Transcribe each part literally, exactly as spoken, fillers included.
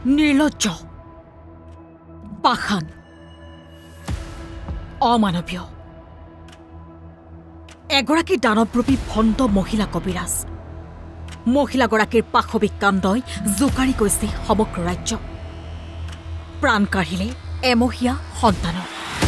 নিৰ্লজ্জ পাখান অমানৱীয় এগৰাকী দানৱৰূপী ভণ্ড মহিলা কবিৰাজ মহিলাগৰাকীৰ পাশবিক কাণ্ডই জোকাৰি গৈছে সমগ্ৰ ৰাজ্য প্ৰাণ কাঢ়িলে এমহীয়া সন্তানৰ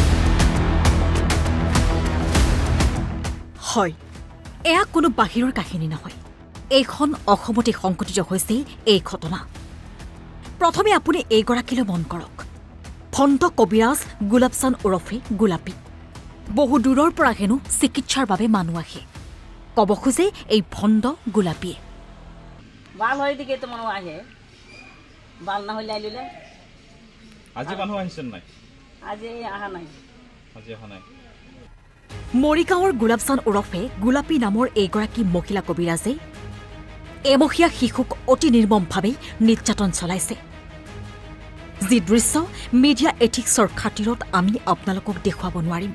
হয় এয়া কোনো বাহিৰৰ কাহিনী নহয় এইখন অসমতে সংঘটিত হৈছে এই ঘটনা প্ৰথমে আপুনি এইগৰাকীলৈ মন কৰক ভণ্ড কবিৰাজ গুলাবচান ওৰফে গোলাপী বহু দূৰৰ পৰা হেনো চিকিৎসাৰ বাবে মানুহ আহে কব খোজে এই ভণ্ড গোলাপীয়ে ভাল হয় দিকে তো মানুহ আহে ভাল না হইলে আইলে আজি মানুহ আহিছেন নাই আজি আহা নাই আজি আহা নাই মৰিগাঁৱৰ গুলাবচান ওৰফে গোলাপী নামৰ এইগৰাকী মহিলা কবিৰাজে এমহীয়া শিশুক অতি নিৰ্মমভাৱে নিৰ্যাতন চলাইছে যি দৃশ্য মিডিয়া এথিক্সৰ খাতিৰত আমি আপোনালোকক দেখুৱাব নোৱাৰিম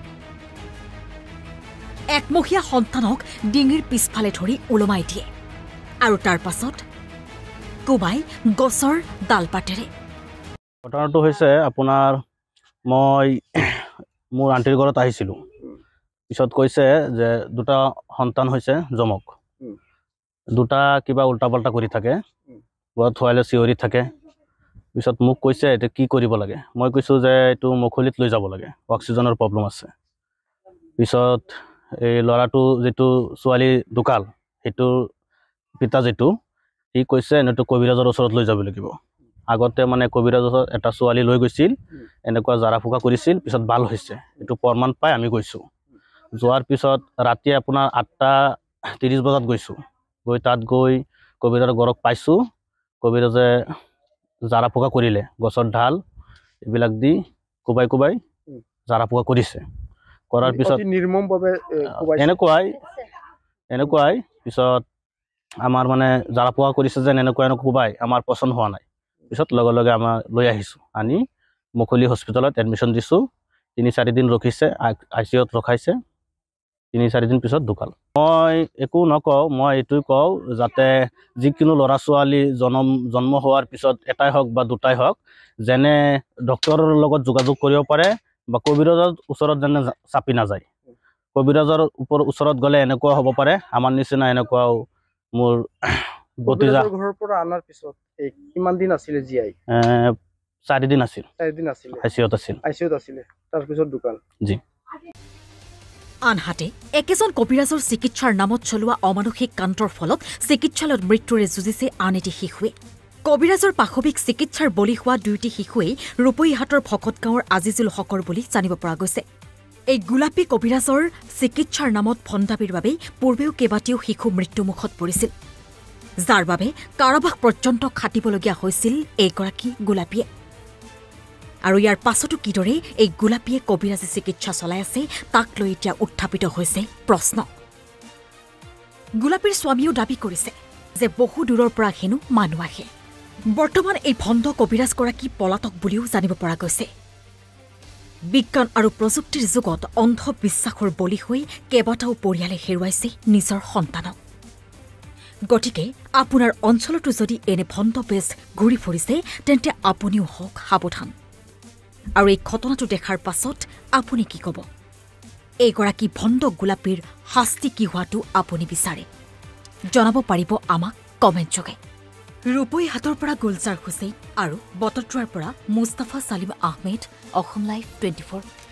একমহীয়া সন্তানক ডিঙিৰ পিছফালে ধৰি ওলমাই দিয়ে আৰু তাৰ পাছত কোবাই গছৰ ডালপাতেৰে ঘটনাটো হৈছে আপোনাৰ মই মোৰ আণ্টিৰ ঘৰত আহিছিলোঁ পিছত কৈছে যে দুটা সন্তান হৈছে জমক দুটা কিবা উল্টা পাল্টা কৰি থাকে ঘৰত থোৱালে চিঞৰি থাকে পিছত মোক কৈছে এইটো কি কৰিব লাগে মই কৈছোঁ যে এইটো মুখলিত লৈ যাব লাগে অক্সিজেনৰ প্ৰব্লেম আছে পিছত এই ল'ৰাটো যিটো ছোৱালী ঢুকাল সেইটোৰ পিতা যিটো সি কৈছে এনেটো কবিৰাজৰ ওচৰত লৈ যাব লাগিব আগতে মানে কবিৰাজৰ এটা ছোৱালী লৈ গৈছিল এনেকুৱা জাৰা ফুকা কৰিছিল পিছত ভাল হৈছে এইটো প্ৰমাণ পাই আমি গৈছোঁ যোৱাৰ পিছত ৰাতি আপোনাৰ আঠটা ত্ৰিছ বজাত গৈছোঁ গৈ তাত গৈ কবিৰাজৰ ঘৰক পাইছোঁ কবিৰাজে জাৰা ফুকা কৰিলে গছৰ ঢাল এইবিলাক দি কোবাই কোবাই জাৰা ফুকা কৰিছে কৰাৰ পিছত নিৰ্মমভাৱে এনেকুৱাই এনেকুৱাই পিছত আমাৰ মানে জাৰা ফুকা কৰিছে যেন এনেকুৱা এনেকুৱা কোবাই আমাৰ পচন্দ হোৱা নাই পিছত লগে লগে আমাৰ লৈ আহিছোঁ আনি মুকলি হস্পিটেলত এডমিশ্যন দিছোঁ তিনি চাৰিদিন ৰখিছে আই চি ইউত ৰখাইছে তিনি চাৰিদিন পিছত ঢুকাল মই একো নকওঁ মই এইটোৱে কওঁ যাতে যিকোনো ল'ৰা ছোৱালী জন্ম জন্ম হোৱাৰ পিছত এটাই হওক বা দুটাই হওক যেনে ডক্টৰৰ লগত যোগাযোগ কৰিব পাৰে বা কবিৰাজৰ ওচৰত যেনে চাপি নাযায় কবিৰাজৰ ওপৰত ওচৰত গ'লে এনেকুৱা হ'ব পাৰে আমাৰ নিচিনা এনেকুৱাও মোৰ কবিৰাজৰ ঘৰৰ পৰা আনাৰ পিছত কিমান দিন আছিলে জীয়াই চাৰিদিন আছিল চাৰিদিন আছিল আই চি ইউত আছিল আই চি ইউত আছিলে তাৰপিছত ঢুকাল জি আনহাতে একেজন কবিৰাজৰ চিকিৎসাৰ নামত চলোৱা অমানসিক কাণ্ডৰ ফলত চিকিৎসালয়ত মৃত্যুৰে যুঁজিছে আন এটি শিশুৱে কবিৰাজৰ পাশবিক চিকিৎসাৰ বলি হোৱা দুয়োটি শিশুৱেই ৰূপৈহাটৰ ভকত গাঁৱৰ আজিজুল হকৰ বুলি জানিব পৰা গৈছে এই গোলাপী কবিৰাজৰ চিকিৎসাৰ নামত ভণ্ডামিৰ বাবে পূৰ্বেও কেইবাটাও শিশু মৃত্যুমুখত পৰিছিল যাৰ বাবে কাৰাবাস পৰ্যন্ত খাটিবলগীয়া হৈছিল এইগৰাকী গোলাপীয়ে আৰু ইয়াৰ পাছতো কিদৰে এই গোলাপীয়ে কবিৰাজী চিকিৎসা চলাই আছে তাক লৈ এতিয়া উত্থাপিত হৈছে প্ৰশ্ন গোলাপীৰ স্বামীও দাবী কৰিছে যে বহু দূৰৰ পৰা হেনো মানুহ আহে বৰ্তমান এই ভণ্ড কবিৰাজগৰাকী পলাতক বুলিও জানিব পৰা গৈছে বিজ্ঞান আৰু প্ৰযুক্তিৰ যুগত অন্ধবিশ্বাসৰ বলি হৈ কেইবাটাও পৰিয়ালে হেৰুৱাইছে নিজৰ সন্তানক গতিকে আপোনাৰ অঞ্চলতো যদি এনে ভণ্ড বেজ ঘূৰি ফুৰিছে তেন্তে আপুনিও হওক সাৱধান আৰু এই ঘটনাটো দেখাৰ পাছত আপুনি কি ক'ব এইগৰাকী ভণ্ড গোলাপীৰ শাস্তি কি হোৱাটো আপুনি বিচাৰে জনাব পাৰিব আমাক কমেণ্ট যোগে ৰূপৈহাটৰ পৰা গুলজাৰ হুছেইন আৰু বটদ্ৰাৰ পৰা Mustafa Salim Ahmed Assam live twenty four